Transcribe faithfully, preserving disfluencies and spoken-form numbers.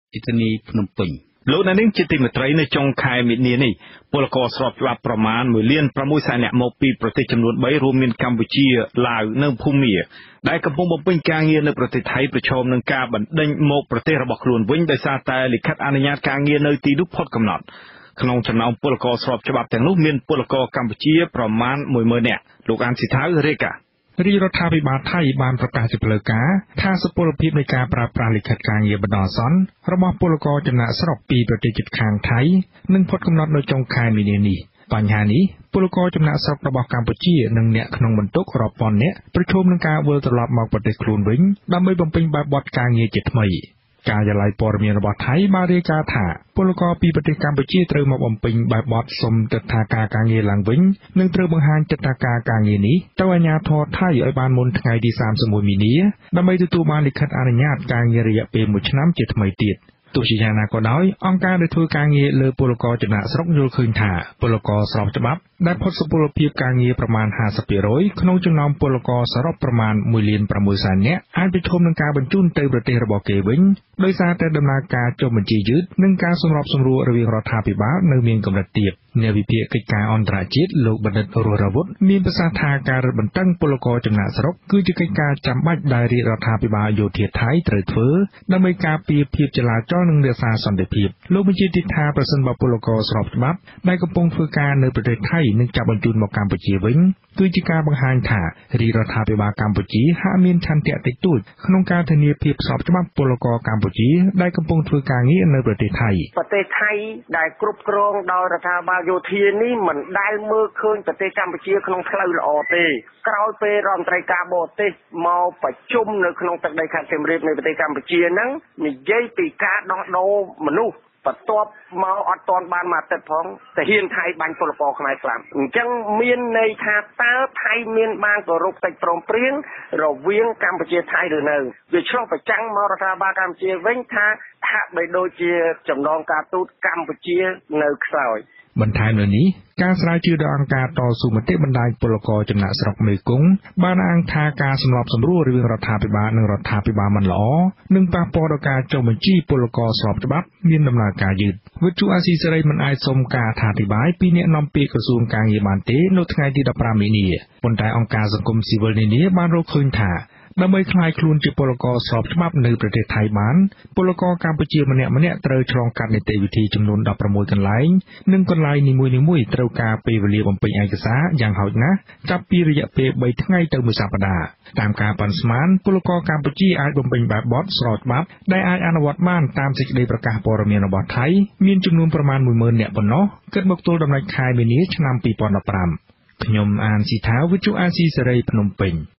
อิตาลีพนมเปญលោកនៅនឹងជាទីមេត្រីនៅចុងខែមីនានេះពលករស្របច្បាប់ប្រមាណមួយលានប្រាំមួយសែននាក់មកពីប្រទេសចំនួនបីរួមមានកម្ពុជាឡាវនិងភូមាដែលកំពុងបំពេញការងារនៅប្រទេសថៃប្រឈមនឹងការបណ្ដេញមកប្រទេសរបស់ខ្លួនវិញដោយសារតែលិខិតអនុញ្ញាតការងារនៅទីនោះផុតកំណត់ក្នុងចំណោមពលករស្របច្បាប់ទាំងនោះមានពលករកម្ពុជាប្រមាណមួយម៉ឺននាក់លោកអានស៊ីថាវរាយការណ៍រាជរដ្ឋាភិបាលថៃបានប្រកាសជាផ្លូវការថាសុពលភាពនៃការប្រើប្រាស់លិខិតការងារបណ្ដោះអាសន្នរបស់ពលករចំណាក់ស្រុកពីប្រទេសជិតខាងថៃនឹងផុតកំណត់នៅចុងខែមីនានេះបញ្ហានេះពលករចំណាក់ស្រុករបស់កម្ពុជានិងអ្នកក្នុងបន្ទុករាប់ពាន់នាក់ប្រឈមនឹងការវិលត្រឡប់មកប្រទេសខ្លួនវិញដើម្បីបំពេញបែបបទការងារជាថ្មីការិយាល័យព័ត៌មានរបស់ថៃបានរាយការណ៍ថាពលករពីប្រទេសកម្ពុជាត្រូវមកបំពេញបែបបទសុំទិដ្ឋាការការងារឡើងវិញនិងត្រូវបង្ហាញទិដ្ឋាការការងារនេះទៅអាជ្ញាធរថៃឲ្យបានមុនថ្ងៃទីសាមសិបមួយមីនាដើម្បីទទួលបានលិខិតអនុញ្ញាតការងាររយៈពេលមួយឆ្នាំជាថ្មីទៀតទោះជាយ៉ាងណាក៏ដោយអង្គការដែលធ្វើការងារលើពលករចំណាក់ស្រុកយល់ឃើញថាពលករស្របច្បាប់ដែលផុតសុពលភាពការងារប្រមាណห้าสิบ%ក្នុងចំណោមពលករសរុបប្រមាណមួយលានប្រាំមួយសែននាក់អាចប្រឈមនឹងការបញ្ជូនទៅប្រទេសរបស់គេវិញដោយសារតែដំណើរការចុះបញ្ជីយឺតនិងការសម្របសម្រួលរវាងរដ្ឋាភិបាលនៅមានកម្រិតទាបអ្នកវិភាគកិច្ចការអន្តរជាតិលោកបណ្ឌិតរស់រវុធមានប្រសាសន៍ថាការរឹតបន្តឹងពលករចំណាក់ស្រុកគឺជាកិច្ចការចាំបាច់ដែលរាជរដ្ឋាភិបាលយោធាថៃត្រូវធ្វើដើម្បីការពារភាពចលាចលនិងរក្សាសន្តិភាពលោកបញ្ជាក់ទៀតថាប្រសិនបើពលករស្របច្បាប់ដែលកំពុងធ្វើការនៅប្រទេសថៃនឹងចាប់បញ្ជូនមកកម្ពុជាវិញគឺជាការបង្ហាញថារាជរដ្ឋាភិបាលកម្ពុជាហាក់មានឆន្ទៈតិចតួចក្នុងការធានាភាពស្របច្បាប់ពលករកម្ពុជាដែលកំពុងធ្វើការងារនៅប្រទេសថៃប្រទេសថៃដែលគ្រប់គ្រងដោយរដ្ឋាភិបាលយោធានេះមិនដែលមើលឃើញប្រទេសកម្ពុជាក្នុងផ្លូវល្អទេក្រោយពេលរដ្ឋមន្ត្រីការបរទេសមកប្រជុំនៅក្នុងទឹកដីខេត្តសៀមរាបនៃប្រទេសកម្ពុជាហ្នឹងនិយាយពីការដោះដូរមនុស្សបន្ទាប់មកអត់ទាន់បានមកទឹកផងតែហ៊ានថៃបាញ់ពលករខ្មែរស្លាប់អញ្ចឹងមានន័យថាតើថៃមានបានគោរពកិច្ចព្រមព្រៀងរវាងកម្ពុជាថៃឬនៅវាឆ្លុះប្រចាំងមករដ្ឋាភិបាលកម្ពុជាវិញថាហាក់បីដូចជាចំណងការទូតកម្ពុជានៅខ្សោយបន្ថែមលើនេះការស្រាវជ្រាវដោយអង្គការតស៊ូមតិបណ្ដាញពលករចំណាក់ស្រុកមេគង្គបានអះអាងថាការសម្របសម្រួលរវាងរដ្ឋាភិបាលនិងរដ្ឋាភិបាលមិនល្អនិងប៉ះពាល់ដល់ការចុះបញ្ជីពលករស្របច្បាប់មានដំណើរការយឺតវិទ្យុអាស៊ីសេរីមិនអាចសុំការអធិប្បាយពីអ្នកនាំពាក្យក្រសួងការងារបានទេនៅថ្ងៃទីដប់ប្រាំមីនាប៉ុន្តែអង្គការសង្គមស៊ីវិលនានាបានរកឃើញថាដើម្បីក្លាយខ្លួនជាពលករស្របច្បាប់នៅប្រទេសថៃបានពលករកម្ពុជាម្នាក់ម្នាក់ត្រូវឆ្លងកាត់នីតិវិធីចំនួនដប់ប្រាំមួយកន្លែងនិងកន្លែងនីមួយៗត្រូវការពេលវេលាបំពេញឯកសារយ៉ាងហោចណាស់ចាប់ពីរយៈពេលបីថ្ងៃទៅមួយសប្តាហ៍តាមការប៉ាន់ស្មានពលករកម្ពុជាអាចបំពេញបែបបទស្របច្បាប់ដែលអាចអនុវត្តបានតាមសេចក្តីប្រកាសព័ត៌មានរបស់ថៃមានចំនួនប្រមាណមួយម៉ឺននាក់ប៉ុណ្ណោះគិតមកទល់ដំណាច់ខែមីនាឆ្នាំពីរពាន់ដប់ប្រាំខ្ញុំអានស៊ីថាវិទ្យុអាស៊ីសេរីភ្នំពេញ